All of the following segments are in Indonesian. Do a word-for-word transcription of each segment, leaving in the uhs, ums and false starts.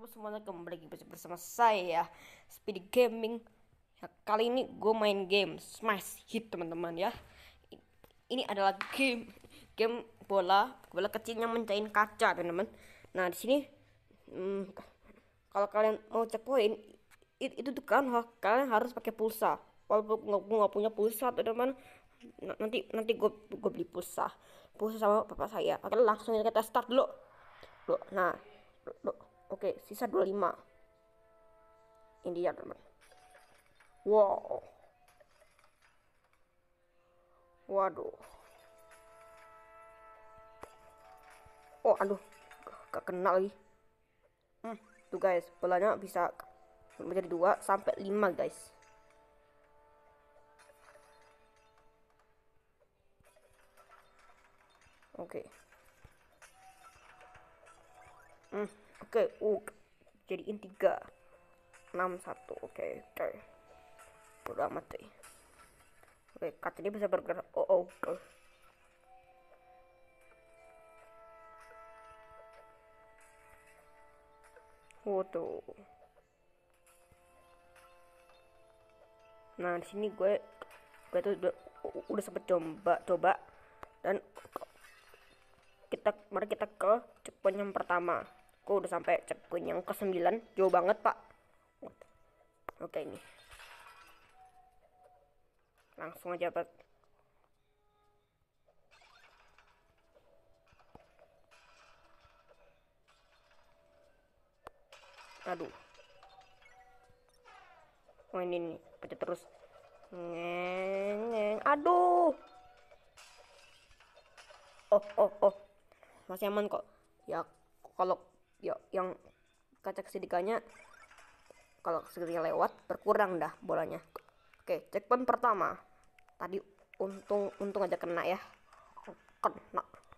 Halo semuanya, kembali lagi bersama saya Speedy Gaming. Ya, kali ini gue main game Smash Hit teman-teman ya. Ini adalah game game bola bola kecil yang mencahin kaca teman-teman. Nah di sini hmm, kalau kalian mau checkpoint it- itu tuh kan ha- kalian harus pakai pulsa. Walaupun nggak nggak punya pulsa teman-teman, N- nanti nanti gue gue beli pulsa pulsa sama bapak saya. Oke, langsung kita start dulu. Loh, nah, loh, oke, sisa dua puluh lima. Ini dia, teman. Wow, waduh. Oh, aduh, gak kena lagi. Hmm, tuh guys, bolanya bisa menjadi dua sampai lima guys. Oke. Hmm, oke, uh, jadiin tiga. Enam satu, oke, oke. Udah amat deh. Oke, kacanya bisa bergerak. Oh, oh, oke. Waduh. Nah, di sini gue gue tuh udah, udah sempet coba coba dan kita mari kita ke checkpoint yang pertama. Aku udah sampai checkpoint yang ke sembilan, jauh banget pak. Oke, ini langsung aja pak. Aduh, oh ini nih, pencet terus. Ngeng ngeng, aduh. Oh oh oh, masih aman kok ya. Kalau ya yang kaca segitiganya, kalau segitiga lewat berkurang dah bolanya. Oke, checkpoint pertama tadi, untung untung aja kena ya. Kena.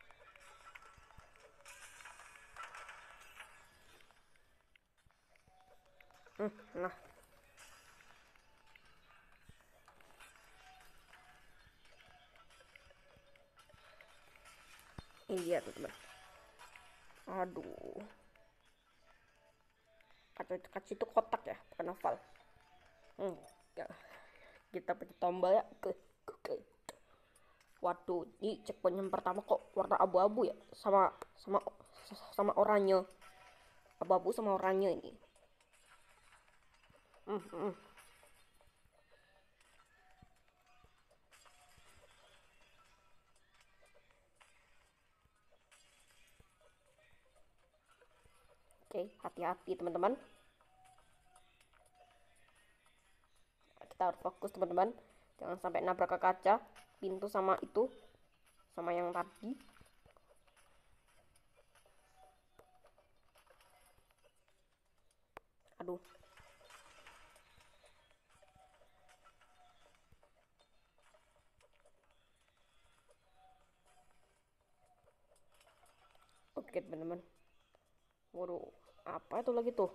Hmm, nah, ini dia tuh teman. Aduh, kaca kaca itu kotak ya, bukan oval. Hmm, ya. Kita pencet tombol ya. Oke, oke. Waduh, ini checkpoint yang pertama kok warna abu-abu ya, sama sama sama oranye. Abu-abu sama oranye ini. Hmm, hmm. Oke, hati-hati teman-teman. Kita harus fokus teman-teman. Jangan sampai nabrak ke kaca, pintu sama itu, sama yang tadi. Aduh. Oke teman-teman. Waduh, apa itu lagi tuh?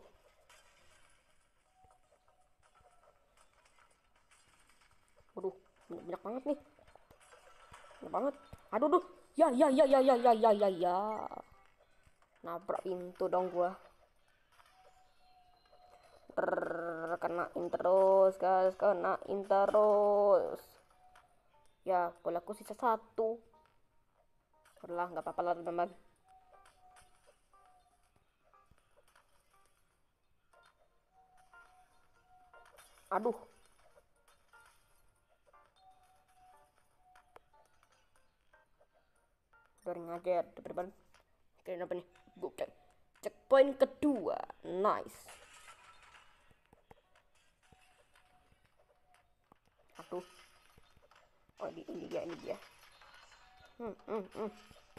Waduh, banyak, banyak banget nih. Banyak banget. Aduh, duh. Ya, ya, ya, ya, ya, ya, ya, ya, ya. Nabrak pintu dong gua. Brrr, kenain terus, guys. Kenain terus. Ya, bolaku sisa satu. Udah, nggak apa-apa lah, teman-teman. Aduh. Garing aja ya, teman-teman. Oke, apa nih? Oke. Checkpoint kedua. Nice. Aduh. Oh, ini, ini dia, ini dia. Hmm, hmm, hmm.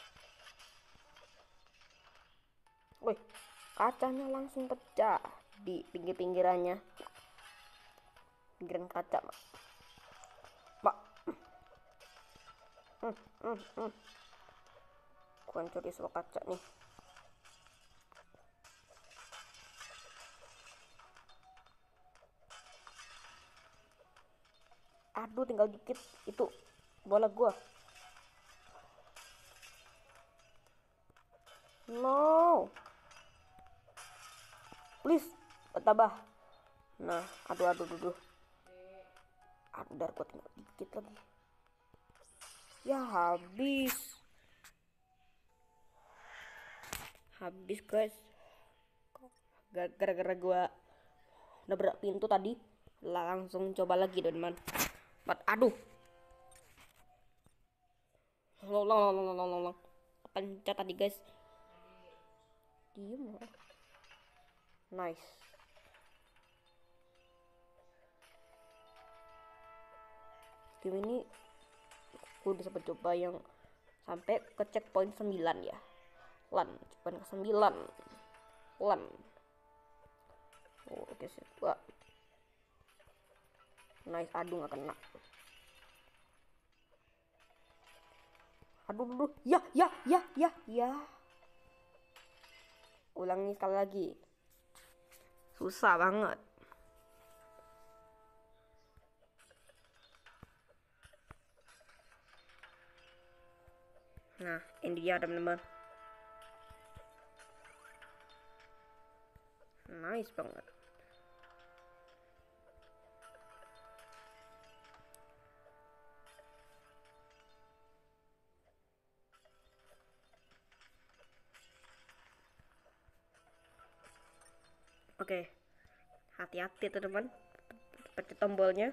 Wih, kacanya langsung pecah di pinggir-pinggirannya. Pinggiran kaca, Mak. Pak. Hmm, hmm, hmm. Aku hancurin semua kaca nih. Aduh, tinggal dikit itu bola gua. No. please tambah. Nah, aduh aduh aduh aduh aduh, darah gua tinggal dikit lagi. Ya habis habis guys, gara-gara gua nabrak pintu tadi. Langsung coba lagi teman-teman. Aduh, long long long long long long pencet tadi guys. Diem. Nice. Game ini aku udah sempat coba yang sampai ke checkpoint sembilan ya. Lan, checkpoint ke sembilan. Lan. Oh, oke sih. Wah. Nice, aduh nggak kena. Aduh, aduh, ya, ya, ya, ya, ya. Ulangi sekali lagi. Susah banget. Nah, ini dia teman-teman. Nice banget. Oke, hati-hati teman-teman, pencet tombolnya.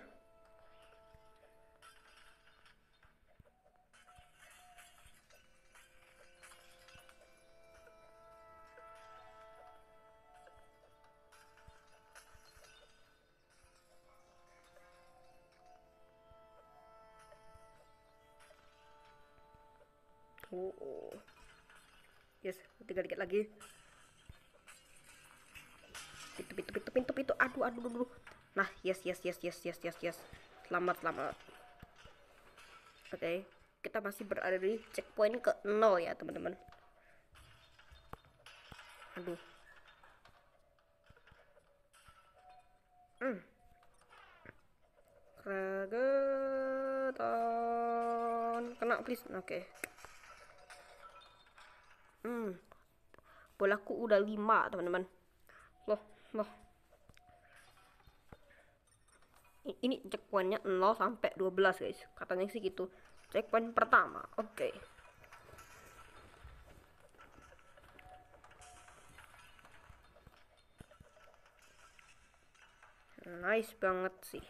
Oh, oh. Yes, tinggal dikit lagi. Pintu, pintu, pintu, pintu, pintu. Aduh, aduh, aduh. Nah, yes, yes, yes, yes, yes, yes, yes. Selamat, selamat. Oke, okay. Kita masih berada di checkpoint ke nol ya, teman-teman. Aduh. Hmm. Regetan. Kena, please. Oke. Okay. Hmm. Bolaku udah lima, teman-teman. Loh, loh. Ini checkpointnya nol sampai dua belas guys. Katanya sih gitu. Checkpoint pertama. Oke. Okay. Nice banget sih.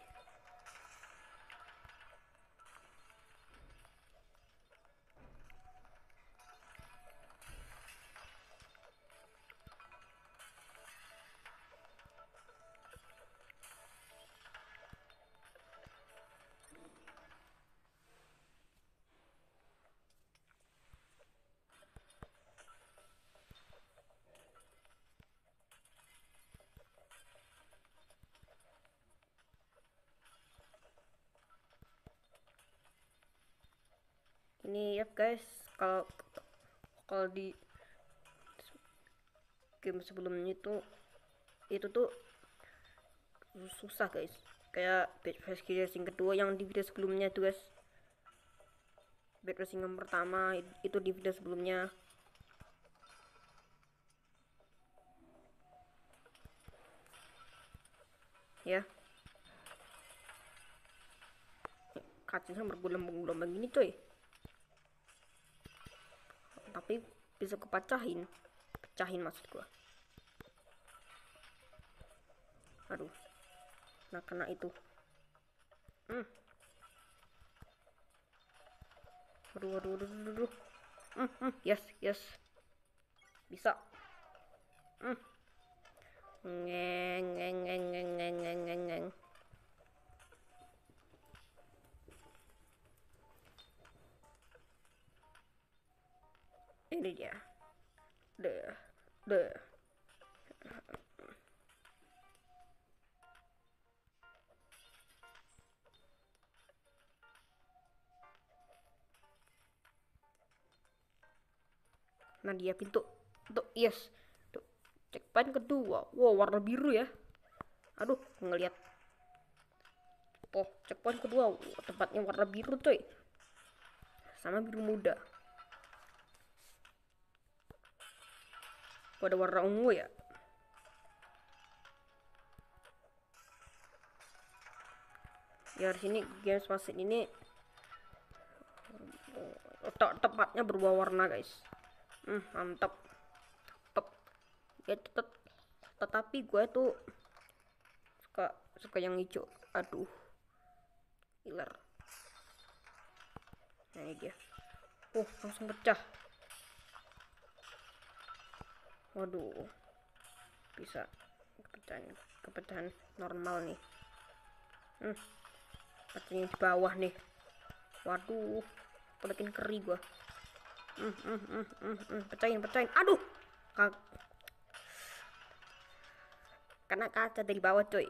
Ini ya guys, kalau kalau di game sebelumnya itu itu tuh susah guys, kayak Bad Racing kedua yang di video sebelumnya tuh guys. Bad Racing yang pertama itu di video sebelumnya. Ya, kacanya bergelombang-gelombang gini coy, tapi bisa kepecahin, pecahin maksud gua. Aduh, nah kena itu. Hmm. Aduh, aduh, aduh, aduh, aduh. Hmm, hmm, yes, yes, bisa. Hmm. Ngeng, ngeng, ngeng, ngeng, ngeng, ngeng, ngeng, ngeng. Ini dia. Deh, deh. Nah dia pintu, tuh yes, tuh checkpoint kedua. Wow, warna biru ya. Aduh, ngelihat. Oh, checkpoint kedua, wow, tempatnya warna biru coy, sama biru muda. Pada warna ungu ya. Biar sini games mesin ini te- tepatnya berubah warna guys. Hmm, mantap. Tep. Ya tetep, tetapi gue tuh suka suka yang hijau. Aduh, killer. Nah ini dia. Oh, langsung pecah. Waduh, bisa kepecahan kepecahan normal nih. Hmm, pecahnya di bawah nih. Waduh, makin keri gua. Hmm, hmm, hmm, hmm, hmm. Pecahin, pecahin. Aduh, Ka- kena kaca dari bawah coy.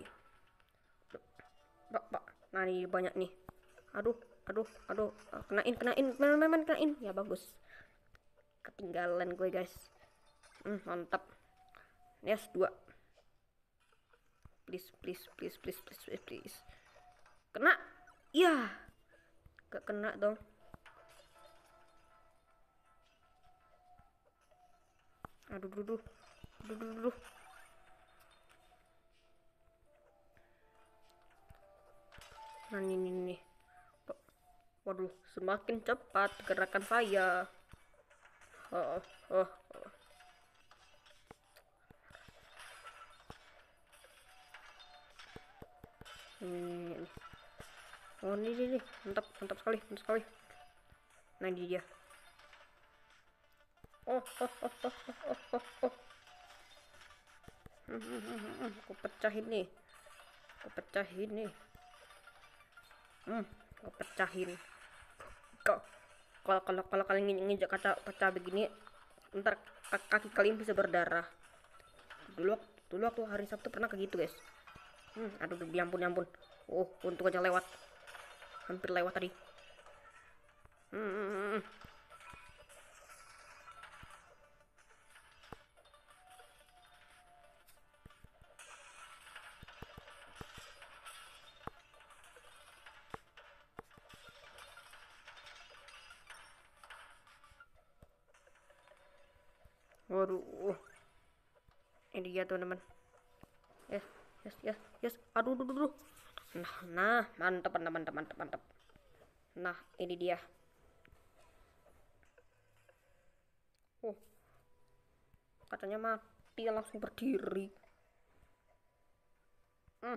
Pak, pak. Nah ini banyak nih. Aduh, aduh, aduh. Kenain, kenain, memang kenain. Ya bagus. Ketinggalan gue guys. Hmm, mantap. Yes, dua. Please, please, please, please, please, please, please. Kena. Iya. Gak kena dong. Aduh, aduh, aduh. Aduh, aduh, aduh. Nah, ini, ini, ini. Waduh, semakin cepat gerakan saya. Oh, oh, oh. Ini, ini. Oh, ini, ini, ini. Mantap, mantap sekali, mantap sekali. Nah, ini dia. Oh, oh, oh, oh, oh, oh, oh. Hmm, hmm, hmm, hmm. Aku pecahin nih. Aku pecahin nih. Hmm, aku pecahin. Kok kalau kalau kalau kalian nginjak kaca pecah begini, ntar kaki kalian bisa berdarah. Dulu dulu waktu hari Sabtu pernah kayak gitu guys. Hmm, aduh, ya ampun, ya ampun. Oh, untung aja lewat. Hampir lewat tadi. Hmm, hmm, hmm, hmm. Waduh, ini dia teman-teman. Yes, yes, yes, yes. Aduh, aduh, aduh. Nah, nah, mantap, mantap, mantap, mantap, mantap. Nah, ini dia. Oh, katanya mati langsung berdiri. Hmm,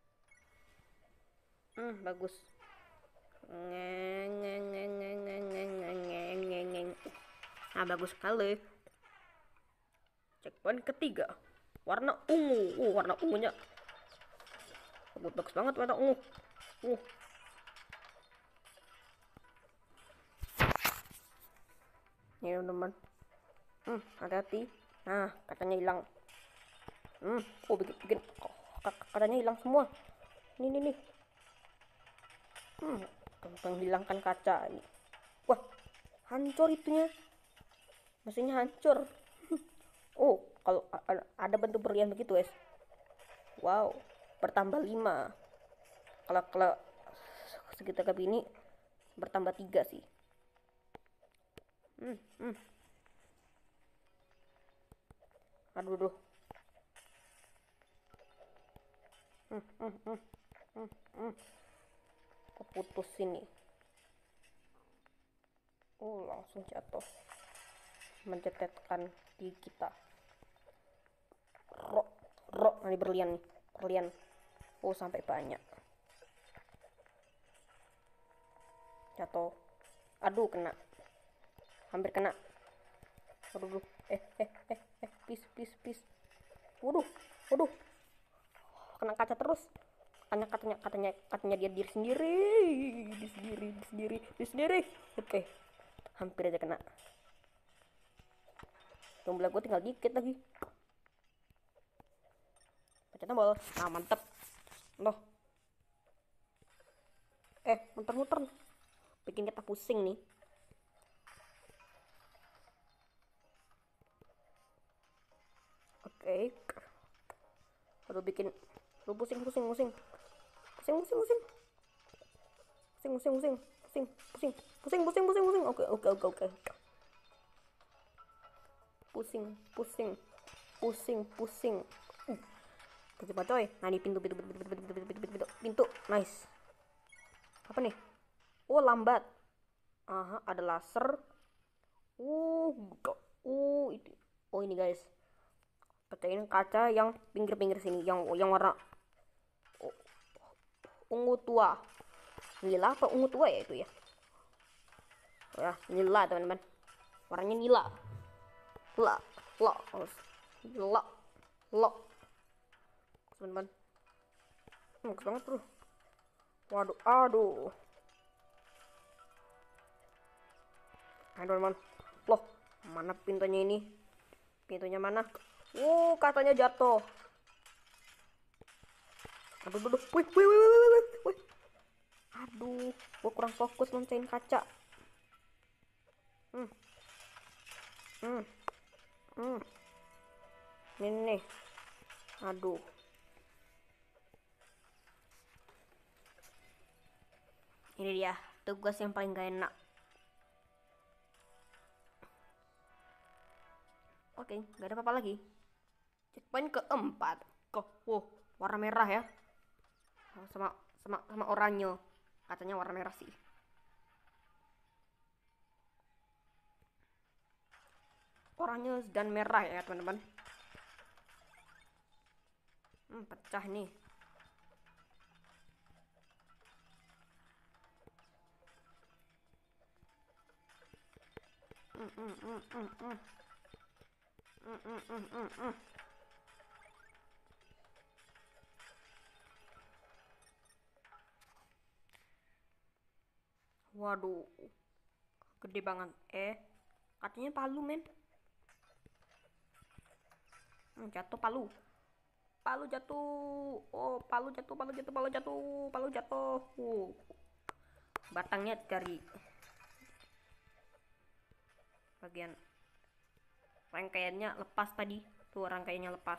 hmm, bagus. Ngeng, ngeng, ngeng, ngeng, ngeng, ngeng, ngeng, ngeng, ngeng. Nah, bagus sekali. Checkpoint ketiga. Warna ungu. Uh, warna ungunya bagus, bagus banget warna ungu. Uh. Ini teman-teman. Hmm, hati-hati. Nah, katanya hilang. Hmm, oh bikin, bikin. Oh, katanya hilang semua. Ini, ini, nih. Hmm, gampang hilangkan kaca ini. Wah, hancur itunya. Mesinnya hancur. Oh, kalau ada bentuk berlian begitu, guys. Wow, bertambah lima. Kalau kalau segitiga ini bertambah tiga sih. Hmm, hmm. Aduh, aduh. Hmm, hmm, hmm. Hmm, hmm. Keputus ini. Oh, langsung jatuh. Mencetetkan di kita. Rok, rok, nanti berlian nih. Berlian. Oh, sampai banyak. Jatuh. Aduh, kena. Hampir kena. Aduh, eh, eh, eh, eh, please, please, please. Waduh, waduh. Kena kaca terus. Katanya, katanya, katanya, katanya dia diri sendiri, di sendiri, di sendiri, di sendiri. Oke, hampir aja kena. Jumlah gue tinggal dikit lagi. Pencet tombol. Nah, mantep. Loh. Eh, muter-muter. Bikin kita pusing nih. Oke. Aduh, bikin lu pusing, pusing, pusing. Pusing, pusing, pusing. Pusing, pusing, pusing. Pusing, pusing. Pusing, pusing, pusing, pusing. Oke, oke, oke, oke. Pusing, pusing. Pusing, pusing. Uh. Coba coy. Nah, di pintu, pintu, pintu, pintu, pintu, pintu, pintu, pintu, pintu. Nice. Apa nih? Oh, lambat. Aha, ada laser. Uh, uh itu. Oh, ini guys. Pecahin kaca yang pinggir-pinggir sini, yang yang warna ungu tua. Nila apa ungu tua ya itu ya? Oh ya, nila teman-teman. Warnanya nila. La, la, la, la. Teman-teman. Hmm, bagus banget bro. Waduh, aduh. Aduh teman. Loh, mana pintunya ini? Pintunya mana? Uh, katanya jatuh. Aduh, aduh, wih, wih, wih, wih, wih, wih. Aduh, gua kurang fokus mencain kaca. Hmm, hmm, hmm. Ini nih. Aduh. Ini dia tugas yang paling gak enak. Oke, nggak ada apa-apa lagi. Checkpoint keempat. Kok, wow, warna merah ya. Sama sama sama oranye. Katanya warna merah sih. Oranye dan merah ya teman-teman. Hmm, pecah nih. Hmm, hmm, hmm, hmm, hmm. Hmm, hmm, hmm, hmm, hmm. Waduh, gede banget. Eh, katanya palu men. Hmm, jatuh palu. Palu jatuh. Oh, palu jatuh, palu jatuh, palu jatuh, palu jatuh. Uh. Batangnya dari bagian rangkaiannya lepas tadi. Tuh rangkaiannya lepas.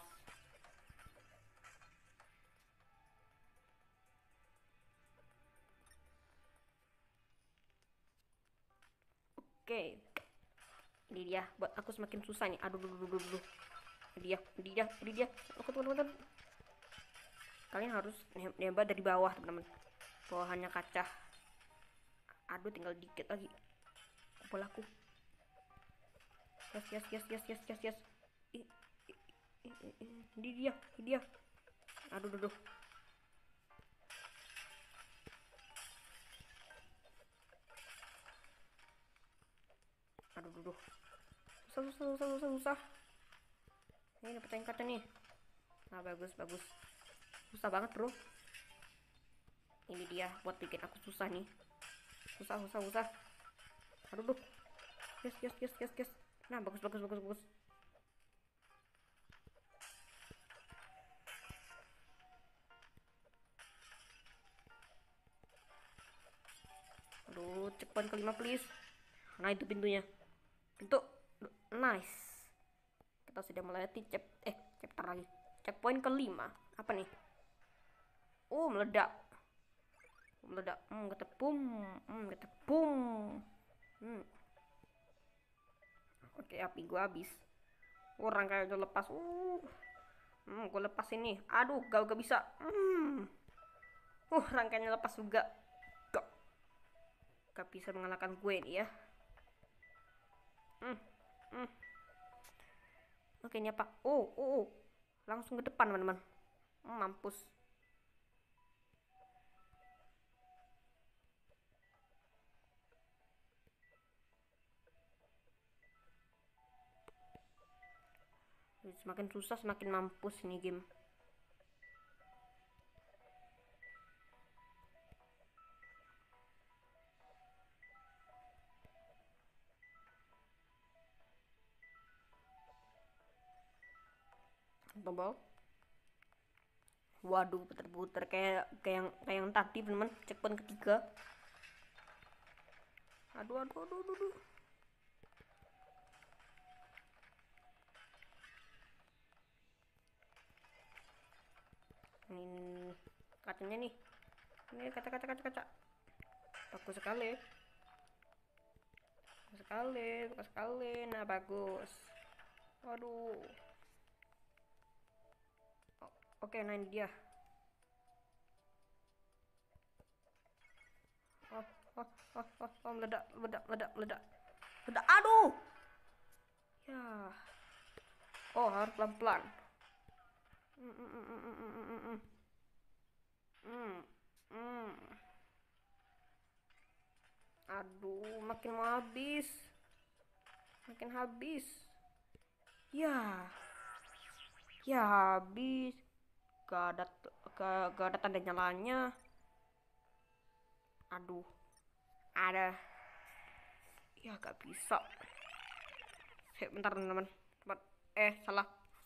Oke. Ini dia buat aku semakin susah nih. Aduh, aduh, aduh, aduh. Ini dia, ini dia, ini dia. Aku teman-teman. Kalian harus nembak dari bawah, teman-teman. Bawahannya kaca. Aduh, tinggal dikit lagi. Kupul aku. Yes, yes, yes, yes, yes, yes, yes. Ini dia, ini dia. Aduh, aduh, aduh. Aduh, aduh, aduh. Susah, susah, susah, susah, susah. Ini pecahin kaca nih. Nah, bagus, bagus. Susah banget, bro. Ini dia buat bikin aku susah nih. Susah, susah, susah. Aduh, aduh. Yes, yes, yes, yes, yes. Nah, bagus, bagus, bagus, bagus. Aduh, checkpoint kelima please. Nah, itu pintunya. Pintu. Nice. Kita sudah melewati cep eh chapter lagi. Checkpoint kelima. Apa nih? Oh, meledak. Meledak. Hmm, kata boom. Hmm, kata boom. Hmm. Oke, api gua habis. Oh, rangkaian udah lepas. Uh. Hmm, gua lepas ini. Aduh, gak, gak bisa. Hmm. Uh, rangkaiannya lepas juga. Gak. Gak bisa mengalahkan gue nih ya. Hmm. Hmm. Oke, ini apa? Oh, oh, oh. Langsung ke depan, teman-teman. Hmm, mampus. Semakin susah, semakin mampus ini game. Tombol. Waduh, puter-puter kayak kayak yang kayak yang tadi, teman. Checkpoint ketiga. Aduh, aduh, aduh, aduh, aduh. Ini kacanya nih. Ini kaca, kaca, kaca, kaca. Bagus sekali. Bagus sekali, bagus sekali. Nah, bagus. Waduh. Oke, nah ini dia. oh, oh, oh, oh, meledak, meledak, meledak, meledak, meledak. Aduh, ya. Oh, harus pelan-pelan. Hmm, hmm, hmm, hmm, hmm, hmm, hmm, hmm. Hmm, hmm. Aduh, makin mau habis, makin habis. Ya, ya habis. Gak ada, gak, gak ada tanda nyalanya. Aduh, ada. Ya gak bisa. Eh, bentar teman-teman. Tempat- Eh, salah.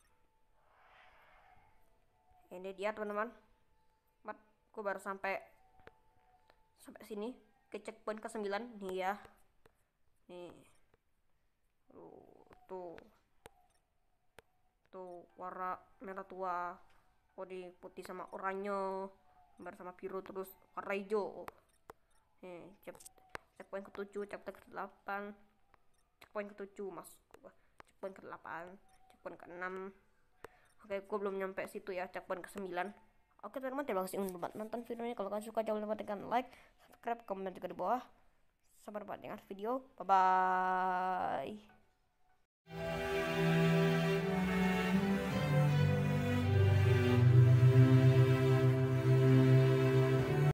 Ini dia teman-teman. Mat, gue baru sampai sampai sini ke checkpoint ke sembilan nih ya. Nih. Tuh, tuh, tuh warna merah tua. Oh, di putih sama oranye. Gambar sama biru terus warna hijau. Nih, cek checkpoint ke tujuh, checkpoint ke delapan, checkpoint ke tujuh mas. Checkpoint ke delapan, checkpoint ke enam. Oke, gue belum nyampe situ ya, checkpoint ke sembilan. Oke teman-teman, terima kasih untuk nonton video ini. Kalau kalian suka jangan lupa tekan like, subscribe, komen juga di bawah. Sampai jumpa dengan video. Bye bye.